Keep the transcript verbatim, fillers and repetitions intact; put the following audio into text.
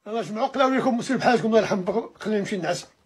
انا جمعوا قلاو لكم مسير بحالكم الله يرحم، خليني نمشي نعس.